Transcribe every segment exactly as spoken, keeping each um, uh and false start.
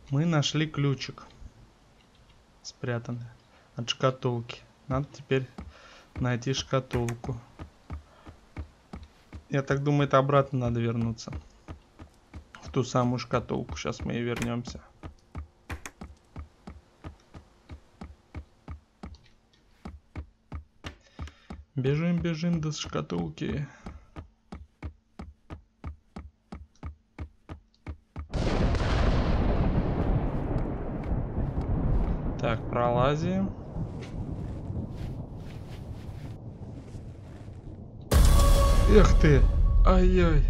Мы нашли ключик. Спрятанный от шкатулки. Надо теперь найти шкатулку. Я так думаю, это обратно надо вернуться. В ту самую шкатулку. Сейчас мы и вернемся. Бежим, бежим до шкатулки. Так, пролазим. Эх ты! Ай-яй!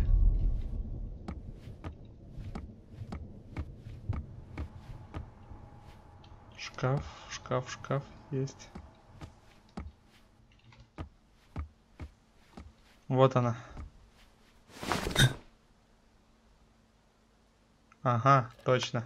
Шкаф, шкаф, шкаф есть. Вот она. Ага, точно.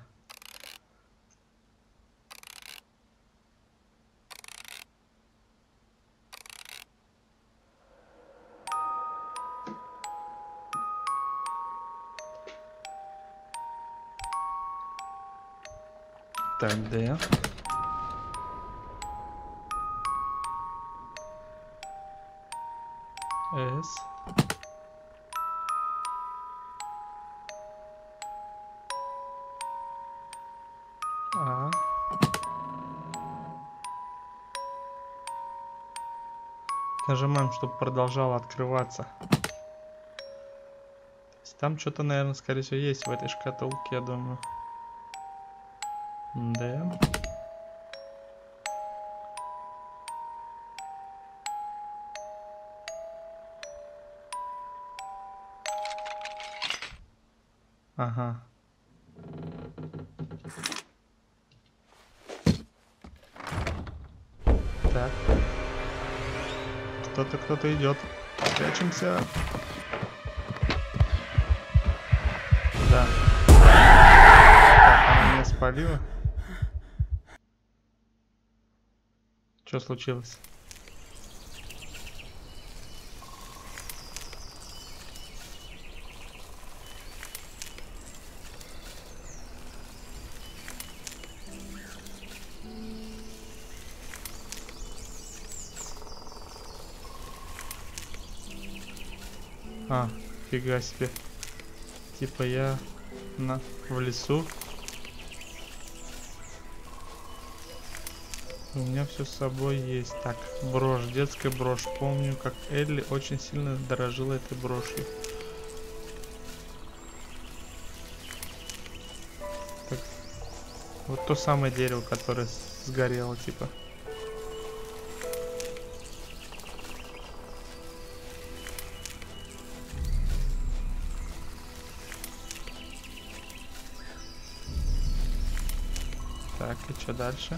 Так, Д. С. А. Нажимаем, чтобы продолжало открываться. Там что-то, наверное, скорее всего, есть в этой шкатулке, я думаю. Д. Ага. Так. Кто-то, кто-то идет. Прячемся. Да. Так, она меня спалила. Что случилось? А, фига себе. Типа я на, в лесу. У меня все с собой есть. Так, брошь, детская брошь. Помню, как Элли очень сильно дорожила этой брошью. Так, вот то самое дерево, которое сгорело, типа. Так, и что дальше?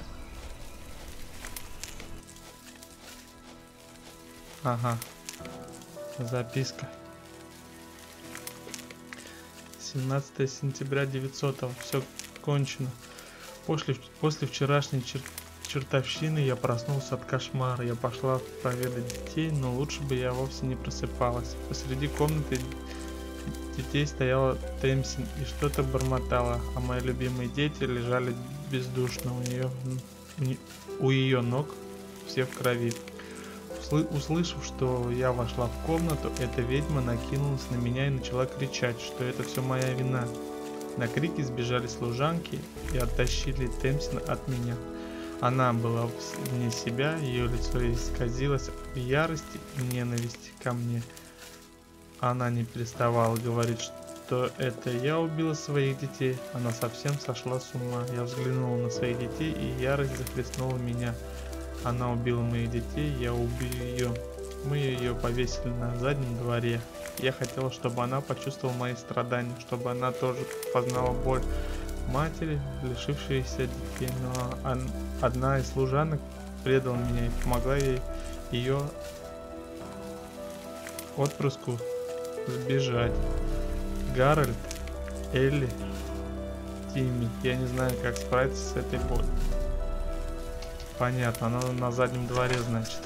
Ага. Записка. семнадцатое сентября девятисотого. Все кончено. После, после вчерашней чер, чертовщины я проснулся от кошмара. Я пошла проведать детей, но лучше бы я вовсе не просыпалась. Посреди комнаты детей стояла Темсин и что-то бормотала, а мои любимые дети лежали бездушно у нее, у ее ног, все в крови. Услышав, что я вошла в комнату, эта ведьма накинулась на меня и начала кричать, что это все моя вина. На крики сбежали служанки и оттащили Темсина от меня. Она была вне себя, ее лицо исказилось в ярости и ненависти ко мне. Она не переставала говорить, что это я убила своих детей. Она совсем сошла с ума. Я взглянула на своих детей, и ярость захлестнула меня. Она убила моих детей, я убил ее. Мы ее повесили на заднем дворе. Я хотела, чтобы она почувствовала мои страдания, чтобы она тоже познала боль матери, лишившейся детей. Но одна из служанок предала меня и помогла ей ее отпрыску сбежать. Гарольд, Элли, Тимми. Я не знаю, как справиться с этой болью. Понятно, она на заднем дворе, значит.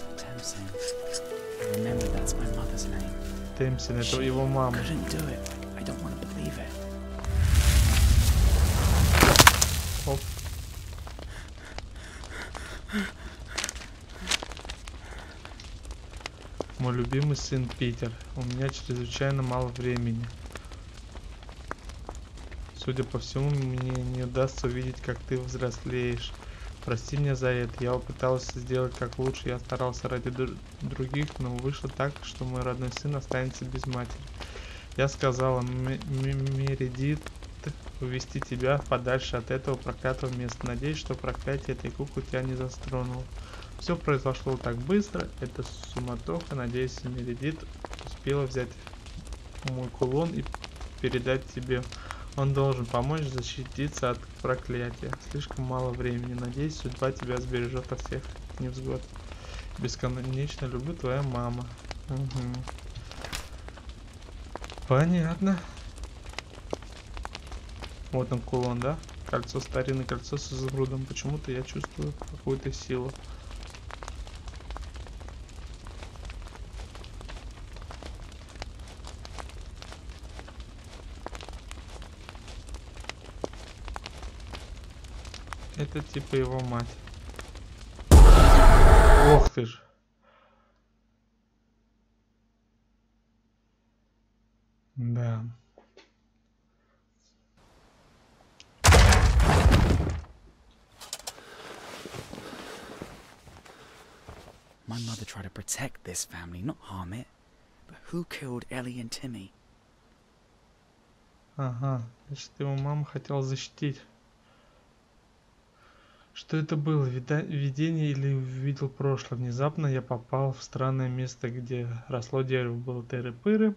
Темсин, это его мама. мой любимый сын Питер. У меня чрезвычайно мало времени. Судя по всему, мне не удастся увидеть, как ты взрослеешь. Прости меня за это. Я пытался сделать как лучше. Я старался ради дру других, но вышло так, что мой родной сын останется без матери. Я сказала Мередит увести тебя подальше от этого проклятого места. Надеюсь, что проклятие этой куклы тебя не застронуло. Все произошло так быстро. Это суматоха. Надеюсь, Мередит успела взять мой кулон и передать тебе. Он должен помочь защититься от проклятия. Слишком мало времени. Надеюсь, судьба тебя сбережет от всех невзгод. Бесконечно люблю, твоя мама. Угу. Понятно. Вот он кулон, да? Кольцо, старинное кольцо с изумрудом. Почему-то я чувствую какую-то силу. Это типа его мать. Ох ты ж. Да. My mother tried to protect this family, not harm it. But who killed Ellie and Timmy? Ага, значит, его мама хотела защитить. Что это было? Вида видение или увидел прошлое? Внезапно я попал в странное место, где росло дерево, было тыры-пыры.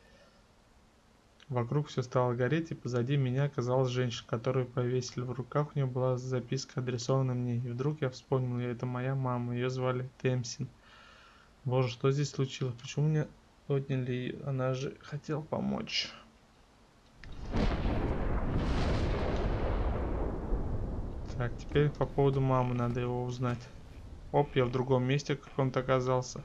Вокруг все стало гореть, и позади меня оказалась женщина, которую повесили. В руках у нее была записка, адресованная мне. И вдруг я вспомнил, это моя мама, ее звали Темсин. Боже, что здесь случилось? Почему меня отняли ее? Она же хотела помочь. Так, теперь по поводу мамы надо его узнать. Оп, я в другом месте каком-то оказался.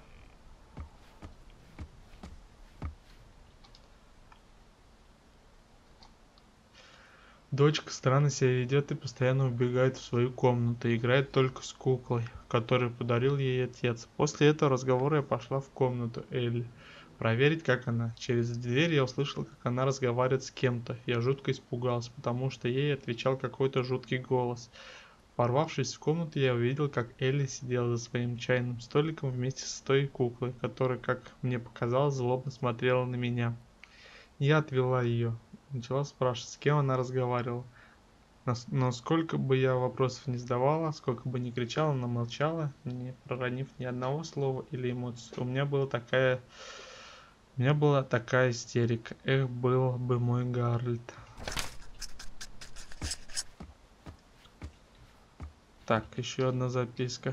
Дочка странно себя ведет и постоянно убегает в свою комнату. Играет только с куклой, которую подарил ей отец. После этого разговора я пошла в комнату Элли. Проверить, как она. Через дверь я услышал, как она разговаривает с кем-то. Я жутко испугался, потому что ей отвечал какой-то жуткий голос. Ворвавшись в комнату, я увидел, как Элли сидела за своим чайным столиком вместе с той куклой, которая, как мне показалось, злобно смотрела на меня. Я отвела ее. Начала спрашивать, с кем она разговаривала. Но сколько бы я вопросов не задавала, сколько бы ни кричала, она молчала, не проронив ни одного слова или эмоции. У меня была такая... У меня была такая истерика. Эх, был бы мой Гарольд. Так, еще одна записка.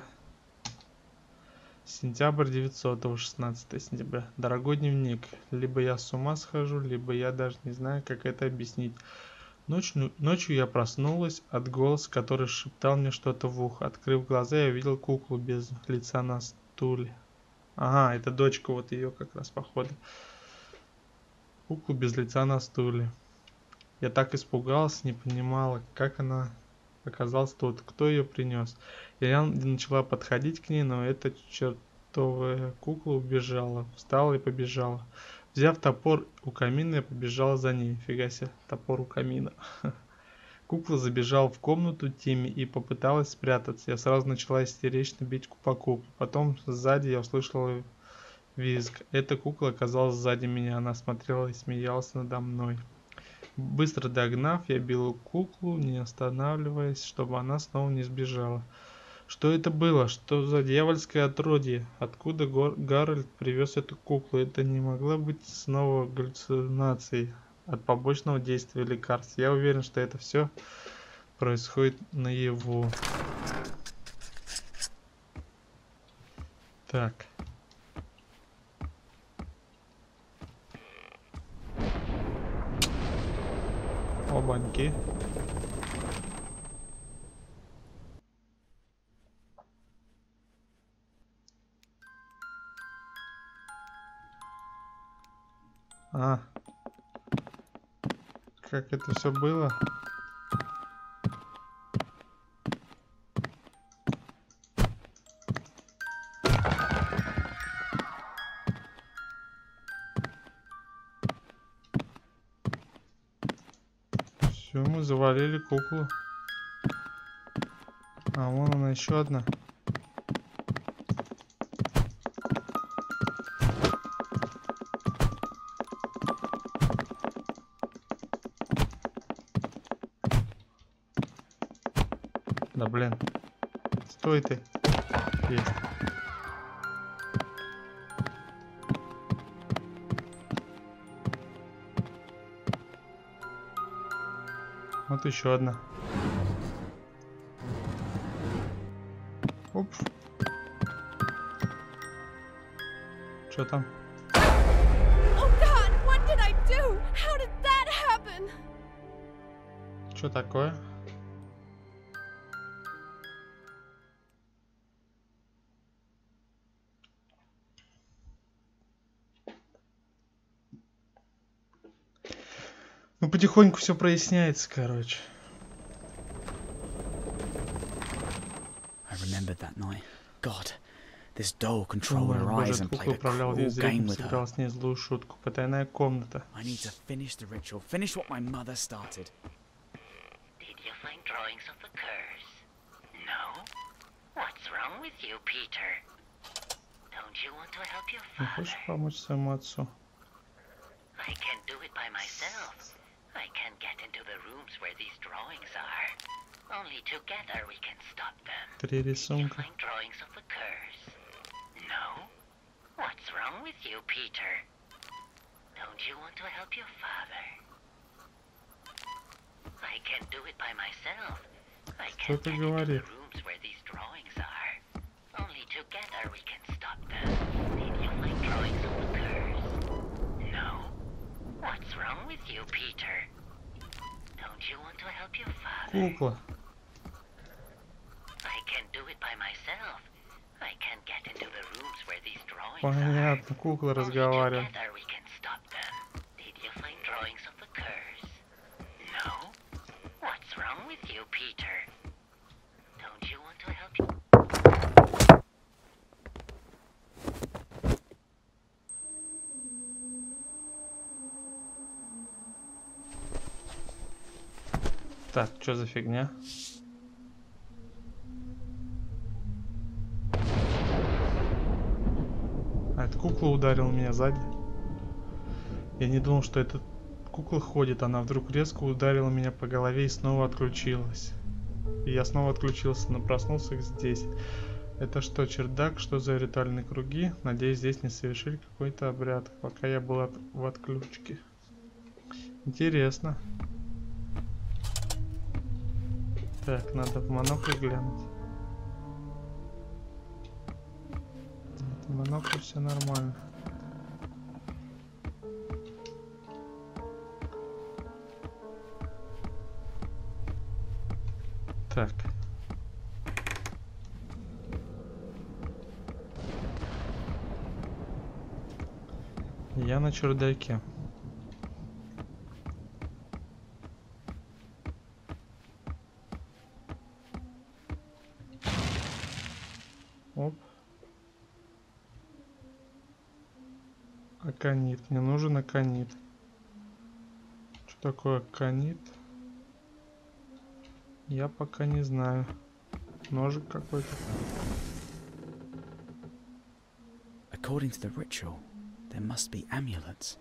Сентябрь девятисотого, шестнадцатое сентября. Дорогой дневник. Либо я с ума схожу, либо я даже не знаю, как это объяснить. Ночью, ночью я проснулась от голоса, который шептал мне что-то в ухо. Открыв глаза, я увидел куклу без лица на стуле. Ага, это дочка, вот ее как раз походу. Куклу без лица на стуле. Я так испугалась, не понимала, как она оказалась тут, кто ее принес. Я начала подходить к ней, но эта чертовая кукла убежала. Встала и побежала. Взяв топор у камина, я побежала за ней. Фига себе, топор у камина. Кукла забежала в комнату Тимми и попыталась спрятаться. Я сразу начала истерично бить по кукле. Потом сзади я услышала визг. Эта кукла оказалась сзади меня. Она смотрела и смеялась надо мной. Быстро догнав, я била куклу, не останавливаясь, чтобы она снова не сбежала. Что это было? Что за дьявольское отродье? Откуда Гор Гарольд привез эту куклу? Это не могло быть снова галлюцинацией от побочного действия лекарств. Я уверен, что это все происходит наяву. Так. Обаньки. А. Как это все было? Все, мы завалили куклу. А вон она, еще одна. Да блин. Стой ты. Есть. Вот еще одна. Оп. Что там? Oh God, what did I do? How did that happen? Что такое? Ну, потихоньку все проясняется, короче. I remembered that night. God, this doll controlled Ой, her боже, eyes эта and кукла played a управляла cruel весь зритель, game with her. сыграл с ней злую шутку. Потайная комната. I need to finish the ritual, finish what my mother started. Did you find drawings of the curse? No? What's wrong with you, Peter? Don't you want to help your Не father? хочешь помочь своему отцу? I can do it by myself. I can get into the rooms where these drawings are. Only together we can stop them. Три Did you рисунка. find drawings of the curse? No? What's wrong with you, Peter? Don't you want to help your father? I can do it by myself. I Что can ты get into the говоришь? rooms where these drawings are. Only together we can stop them. Did you find drawings of the curse? No? What's wrong with you, Peter? Don't you want to help your father? Кукла. I can do it by myself. I can get into the rooms where these drawings Понятно, кукла are. Only разговаривает. together we can stop them. Did you find drawings of the curse? No? What's wrong with you, Peter? Don't you want to help you? Так, что за фигня? А эта кукла ударила меня сзади. Я не думал, что эта кукла ходит. Она вдруг резко ударила меня по голове и снова отключилась. И я снова отключился, но проснулся здесь. Это что, чердак? Что за ритуальные круги? Надеюсь, здесь не совершили какой-то обряд, пока я был от... в отключке. Интересно. Так, надо в монокль глянуть. Нет, в монокль все нормально. Так. Я на чердаке. Оп. Аконит. Мне нужен аконит. Что такое аконит? Я пока не знаю. Ножик какой-то. According to the ritual, there must be amulets.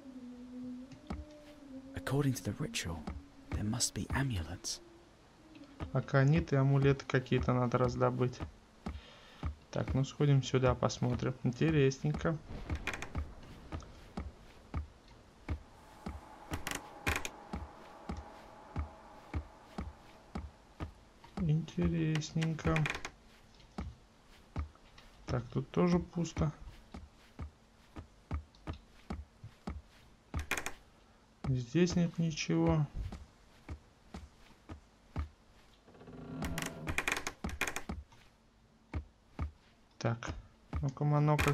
According to the ritual, there must be amulets. Аконит и амулеты какие-то надо раздобыть. Так, ну сходим сюда, посмотрим. Интересненько. Интересненько. Так, тут тоже пусто. Здесь нет ничего. Так, ну-ка, монокль.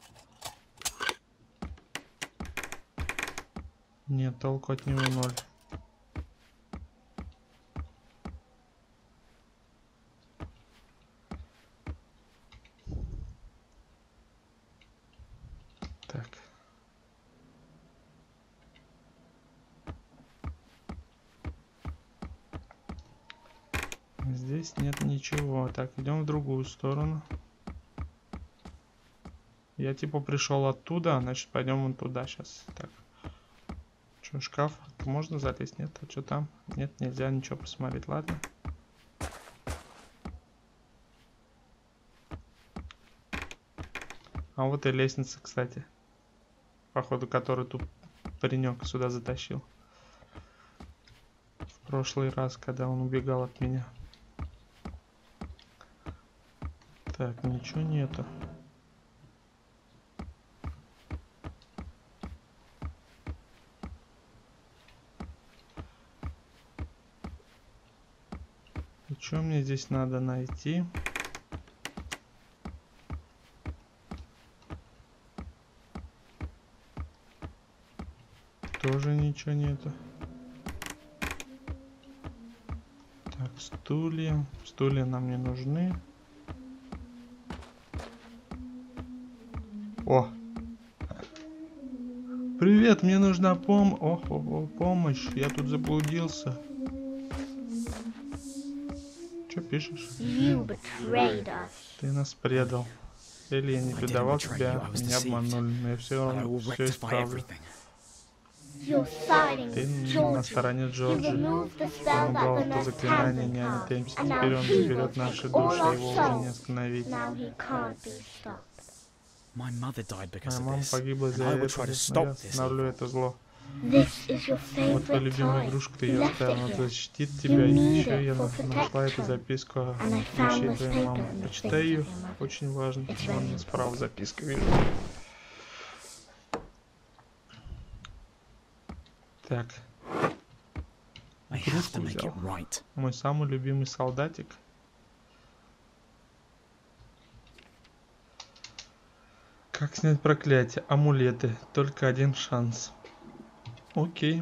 Нет, толку от него ноль. Так. Здесь нет ничего. Так, идем в другую сторону. Я типа пришел оттуда, значит пойдем вон туда сейчас. Так. Что, шкаф? Можно залезть? Нет? А что там? Нет, нельзя ничего посмотреть. Ладно. А вот и лестница, кстати. Походу, который тут паренек сюда затащил. В прошлый раз, когда он убегал от меня. Так, ничего нету. И что мне здесь надо найти? Тоже ничего нету. Так, стулья. Стулья нам не нужны. О! Привет, мне нужна пом... Ох, о, о, помощь. Я тут заблудился. Что пишешь? You betrayed us. Ты нас предал. Или я не предавал тебя, меня обманули, но я все равно все исправлю. You're siding Ты with на Georgie. стороне You Джорджи. removed the Он spell убрал that это Vanessa заклинание Tamsin няни cast, Темси. and now Теперь он he will заберет наши take души, all our его уже не souls. остановить. Now he can't be stopped. My mother died because Моя of мама this, погибла and из-за I will этого, try to но я stop this остановлю evil. это зло. This is your Вот твоя favorite любимая toy. игрушка, ты You ее left оставил, it она here. защитит тебя. И need еще it я for на- нашла эту protection. записку о And I found вещей this твоей paper мамы. in the Почитай things ее, of your mother. очень важно. It's Вон very мне справа important. записка вижу. Так, I have игрушку to make it взял. right. Мой самый любимый солдатик. Как снять проклятие? Амулеты. Только один шанс. Окей.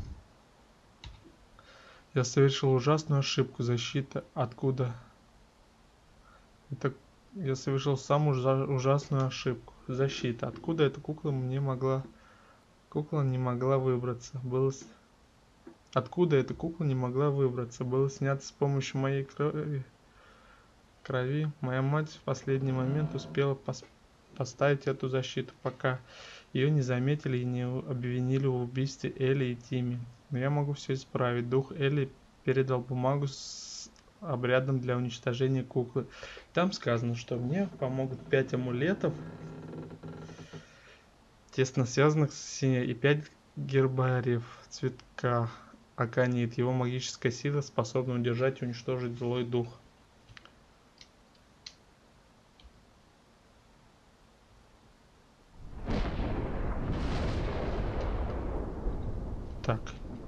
Я совершил ужасную ошибку. Защита. Откуда? Это... Я совершил самую ужа- ужасную ошибку. Защита. Откуда эта кукла мне могла... Кукла не могла выбраться. Было... с- Откуда эта кукла не могла выбраться? Было снято с помощью моей крови. Крови. Моя мать в последний момент успела пос... поставить эту защиту, пока ее не заметили и не обвинили в убийстве Элли и Тимми. Но я могу все исправить. Дух Элли передал бумагу с обрядом для уничтожения куклы. Там сказано, что мне помогут пять амулетов, тесно связанных с синей, и пять гербариев цветка аконит. Его магическая сила способна удержать и уничтожить злой дух. Так.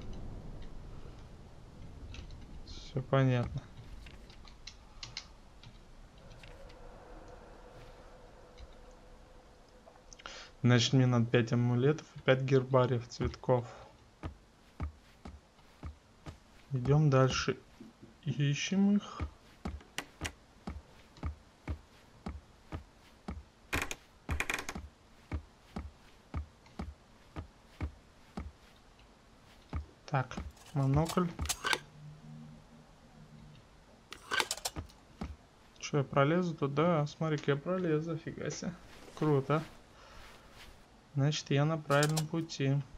Все понятно. Значит, мне надо пять амулетов и пять гербариев цветков. Идем дальше. Ищем их. Так, монокль. Че, я пролезу туда? Смотри-ка, я пролезу, фига себе. Круто. Значит, я на правильном пути.